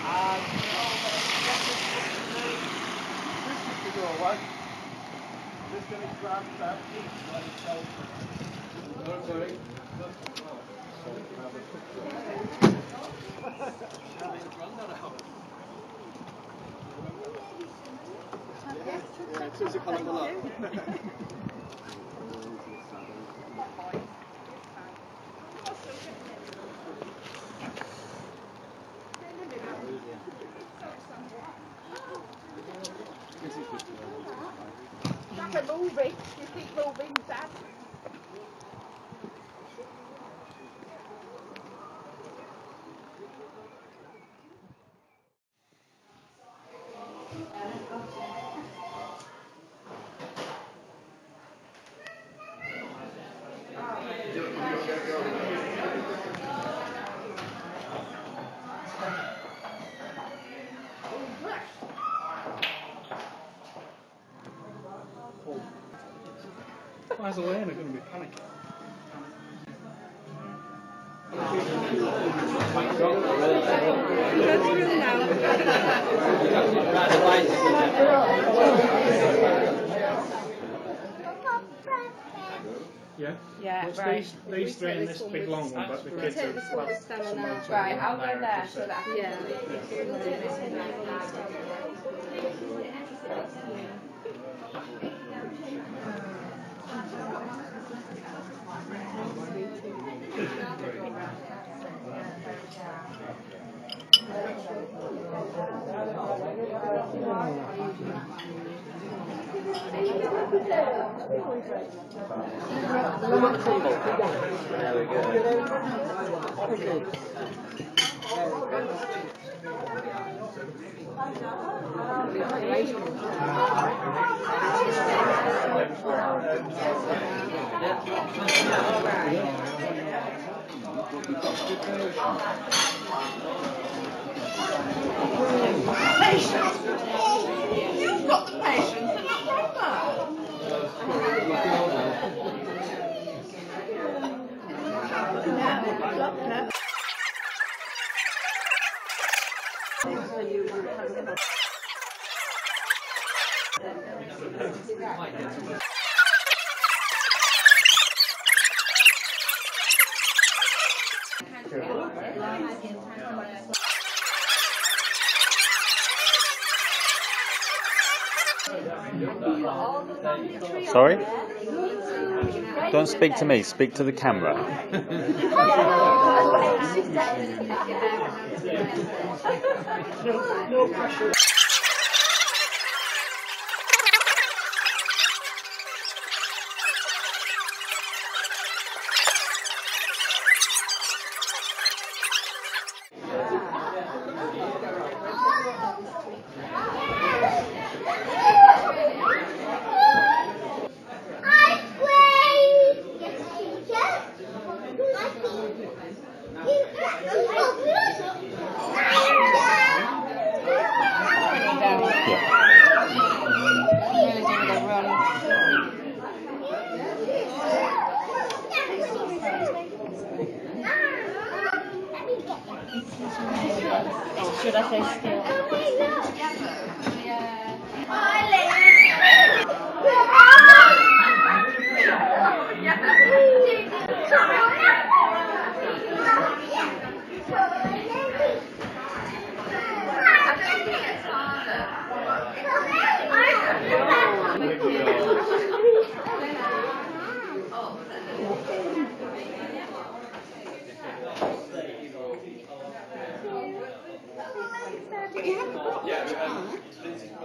Like a movie, you keep moving, Dad. Why's Elena going to be panicking? Yeah? Yeah, What's right. these three and this big long one, but the kids are... Right, I'll go there so that I can... Yeah. Patience! You've got the patience and not Roma! Sorry? Don't speak to me, speak to the camera. No pressure. Or should I say still? You haven't got